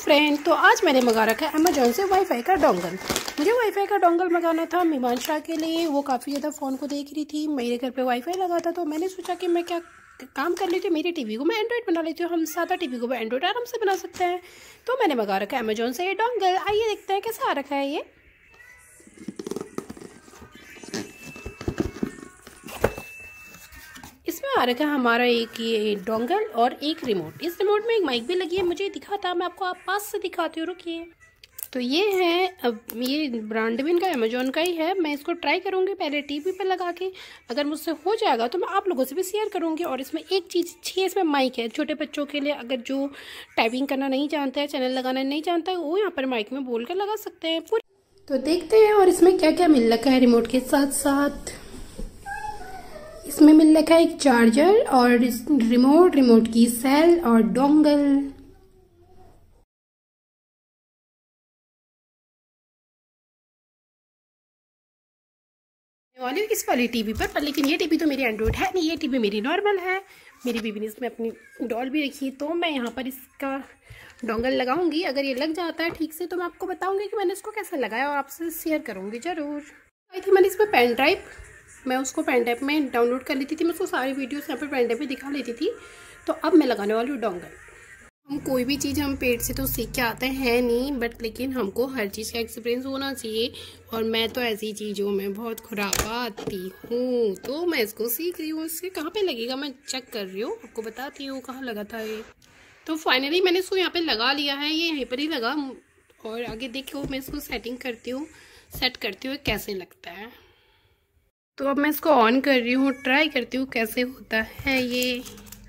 Friend, तो आज मैंने मंगा रखा है अमेजोन से वाईफाई का डोंगल। मुझे वाईफाई का डोंगल मंगाना था मीमांशा के लिए। वो काफ़ी ज़्यादा फ़ोन को देख रही थी। मेरे घर पे वाईफाई लगा था तो मैंने सोचा कि मैं क्या काम कर लेती हूँ, मेरी टीवी को मैं एंड्रॉइड बना लेती हूँ। हम सादा टीवी को भी एंड्रॉइड आराम से बना सकते हैं। तो मैंने मंगा रखा है अमेजोन से ये डोंगल। आइए देखते हैं कैसा आ रखा है ये। इसमें आ रखा है हमारा एक ये डोंगल और एक रिमोट। इस रिमोट में एक माइक भी लगी है, मुझे दिखा था, मैं आपको आप पास से दिखाती हूँ, रुकिए। तो ये है, अब ये ब्रांड भी इनका अमेजोन का ही है। मैं इसको ट्राई करूँगी पहले टीवी पे लगा के। अगर मुझसे हो जाएगा तो मैं आप लोगों से भी शेयर करूँगी। और इसमें एक चीज़ अच्छी है, इसमें माइक है छोटे बच्चों के लिए। अगर जो टाइपिंग करना नहीं जानता है, चैनल लगाना नहीं जानता है, वो यहाँ पर माइक में बोल कर लगा सकते हैं पूरी। तो देखते हैं और इसमें क्या क्या मिल रखा है रिमोट के साथ साथ। इसमें मिल रखा है एक चार्जर और रिमोट की सेल और डोंगल। वाली इस वाली टीवी पर लेकिन ये टीवी तो मेरी एंड्रॉइड है नहीं, ये टीवी मेरी नॉर्मल है। मेरी बीबी ने इसमें अपनी डॉल भी रखी, तो मैं यहाँ पर इसका डोंगल लगाऊंगी। अगर ये लग जाता है ठीक से तो मैं आपको बताऊंगी कि मैंने इसको कैसे लगाया और आपसे शेयर करूंगी ज़रूर। आई थी मैंने इसमें पेन ड्राइव, मैं उसको पेन ड्राइव में डाउनलोड कर लेती थी। मैं उसको सारी वीडियोस यहाँ पर पेन ड्राइव में दिखा लेती थी। तो अब मैं लगाने वाली हूँ डोंगल। हम कोई भी चीज़ हम पेट से तो सीख के आते हैं नहीं, बट लेकिन हमको हर चीज़ का एक्सपीरियंस होना चाहिए। और मैं तो ऐसी चीज़ों में बहुत खुरापाती हूँ, तो मैं इसको सीख रही हूँ। इसके कहाँ पे लगेगा मैं चेक कर रही हूँ, आपको बताती हूँ कहाँ लगा था ये। तो फाइनली मैंने इसको यहाँ पे लगा लिया है, ये यहीं पर ही लगा। और आगे देखो मैं इसको सेटिंग करती हूँ, सेट करती हूँ कैसे लगता है। तो अब मैं इसको ऑन कर रही हूँ, ट्राई करती हूँ कैसे होता है ये।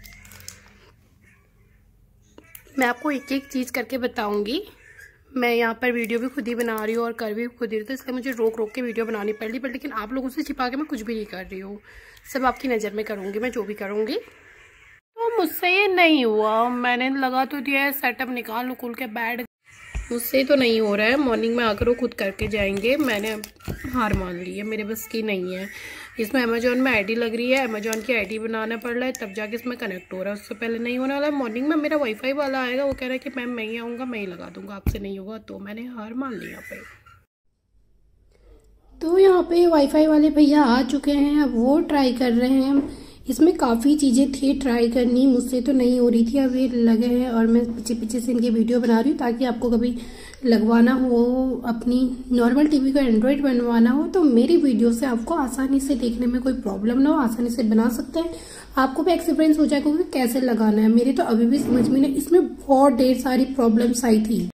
मैं आपको एक एक चीज़ करके बताऊंगी। मैं यहाँ पर वीडियो भी खुद ही बना रही हूँ और कर भी खुद ही रही, तो इसलिए मुझे रोक रोक के वीडियो बनानी पड़ रही। बट लेकिन आप लोगों से छिपा के मैं कुछ भी नहीं कर रही हूँ, सब आपकी नज़र में करूँगी मैं जो भी करूँगी। तो मुझसे ये नहीं हुआ, मैंने लगा तो दिया है, सेटअप निकाल उकुल के बैठ, मुझसे तो नहीं हो रहा है। मॉर्निंग में आकर वो खुद करके जाएंगे, मैंने हार मान ली है, मेरे बस की नहीं है। इसमें अमेजोन में आईडी लग रही है, अमेजोन की आईडी बनाना पड़ रहा है तब जाके इसमें कनेक्ट हो रहा है, उससे पहले नहीं होने वाला है। मॉर्निंग में मेरा वाईफाई वाला आएगा, वो कह रहा है कि मैम मैं ही आऊँगा, मैं ही लगा दूँगा, आपसे नहीं होगा। तो मैंने हार मान ली यहाँ पे। तो यहाँ पे वाईफाई वाले भैया आ चुके हैं, अब वो ट्राई कर रहे हैं। इसमें काफ़ी चीज़ें थी ट्राई करनी, मुझसे तो नहीं हो रही थी। अब ये लगे हैं और मैं पीछे पीछे से इनकी वीडियो बना रही हूँ, ताकि आपको कभी लगवाना हो, अपनी नॉर्मल टीवी को एंड्रॉइड बनवाना हो, तो मेरी वीडियो से आपको आसानी से देखने में कोई प्रॉब्लम ना हो, आसानी से बना सकते हैं। आपको भी एक्सपीरियंस हो जाएगा कि कैसे लगाना है। मेरी तो अभी भी समझ में नहीं, इसमें बहुत ढेर सारी प्रॉब्लम्स आई थी।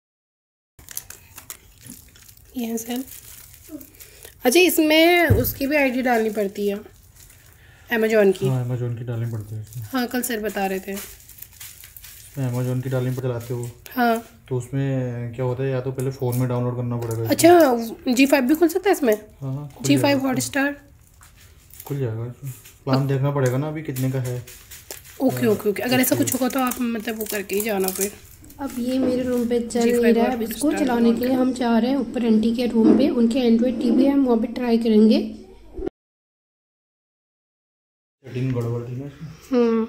Yes sir. अच्छा, इसमें उसकी भी आईडी डालनी पड़ती है अमेजोन की? हाँ, अमेजोन की डालनी पड़ती है इसमें। हाँ, कल सर बता रहे थे। अमेजोन की डालनी पर चलाते हो? हाँ। तो उसमें क्या होता है, या तो पहले फ़ोन में डाउनलोड करना पड़ेगा। अच्छा, G5 भी खुल सकता है इसमें? हाँ, G5 हॉटस्टार खुल जाएगा। प्लान देखना पड़ेगा ना अभी कितने का है। ओके ओके ओके, अगर ऐसा कुछ होगा तो आप मतलब वो करके ही जाना फिर। अब ये मेरे रूम पे चल नहीं रहा है, अब इसको चलाने के लिए हम चाह रहे हैं ऊपर आंटी के रूम पे, उनके एंड्रॉइड टीवी है, हम वहाँ पे ट्राई करेंगे। सेटिंग गड़बड़ थी ना इसमें।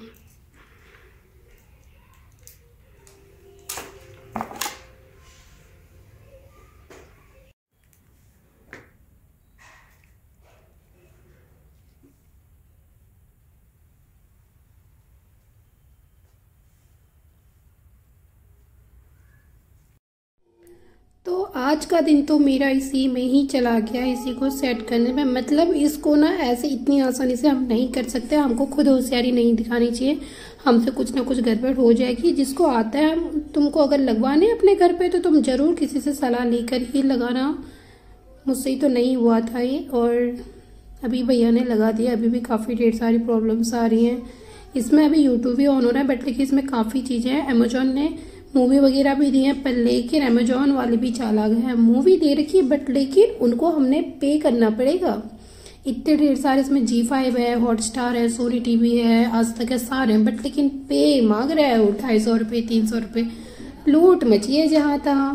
तो आज का दिन तो मेरा इसी में ही चला गया, इसी को सेट करने में। मतलब इसको ना ऐसे इतनी आसानी से हम नहीं कर सकते, हमको खुद होशियारी नहीं दिखानी चाहिए, हमसे कुछ ना कुछ गड़बड़ हो जाएगी। जिसको आता है, तुमको अगर लगवाने अपने घर पे तो तुम जरूर किसी से सलाह लेकर ही लगाना। मुझसे ही तो नहीं हुआ था ये, और अभी भैया ने लगा दिया। अभी भी काफ़ी ढेर सारी प्रॉब्लम्स आ रही हैं इसमें। अभी यूट्यूब भी ऑन हो रहा है, बट लेकिन इसमें काफ़ी चीज़ें हैं। अमेजोन ने मूवी वगैरह भी दी हैं, पर लेकिन अमेजोन वाले भी चालाक हैं। मूवी दे रखी है बट लेकिन उनको हमने पे करना पड़ेगा। इतने ढेर सारे इसमें G5 है, हॉटस्टार है, सोनी टीवी है, आज तक है, सारे हैं, बट लेकिन पे मांग रहा है वो 250 रुपये 300 रुपये। लूट मची है जहाँ तहाँ।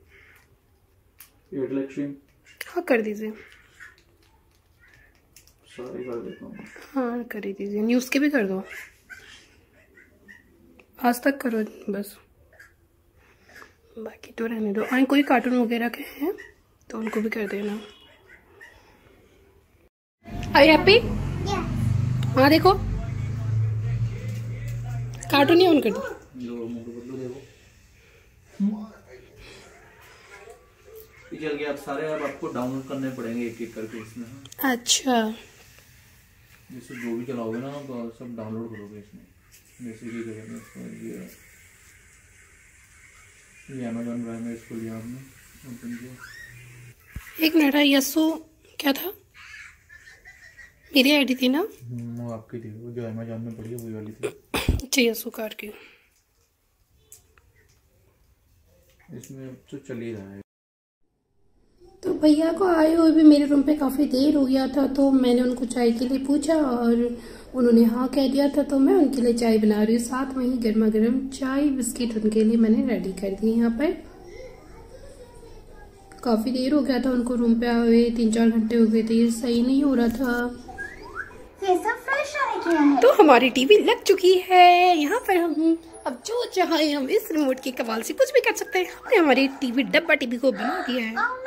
हाँ, कर दीजिए। सारे कर देता हूँ। हाँ कर ही दीजिए, न्यूज़ के भी कर दो, आज तक करो बस, बाकी तो रहने दो। और कोई कार्टून वगैरह के हैं तो उनको भी कर देना। Are you happy? हाँ देखो, कार्टून ही ऑन कर दो। चल गया, अब सारे अब आपको डाउनलोड करने पड़ेंगे एक एक करके इसमें। अच्छा, जैसे जो भी चलाओगे ना तो सब डाउनलोड करोगे इसमें। जैसे कि करेंगे ये अमेज़न प्राइम में इसको लिया आपने, ओपन किया। एक मिनट, यसो क्या था? मेरी आईडी थी ना? वो आपकी थी, वो जो अमेज़न में पड़ी है वही वाली थी। अच्छा, यसो कार्ड की। इसमें तो चल ही रहा है। तो भैया को आए हुए भी मेरे रूम पे काफ़ी देर हो गया था, तो मैंने उनको चाय के लिए पूछा और उन्होंने हाँ कह दिया था, तो मैं उनके लिए चाय बना रही हूँ। साथ में ही गर्मा गर्म चाय बिस्किट उनके लिए मैंने रेडी कर दिए। यहाँ पर काफ़ी देर हो गया था उनको रूम पे आए हुए, 3-4 घंटे हो गए थे, ये सही नहीं हो रहा था। तो हमारी टीवी लग चुकी है। यहाँ पर हम अब जो चाहे हम इस रिमोट के कमाल से कुछ भी कर सकते हैं। हमने हमारी टीवी डब्बा टीवी को बना दिया है।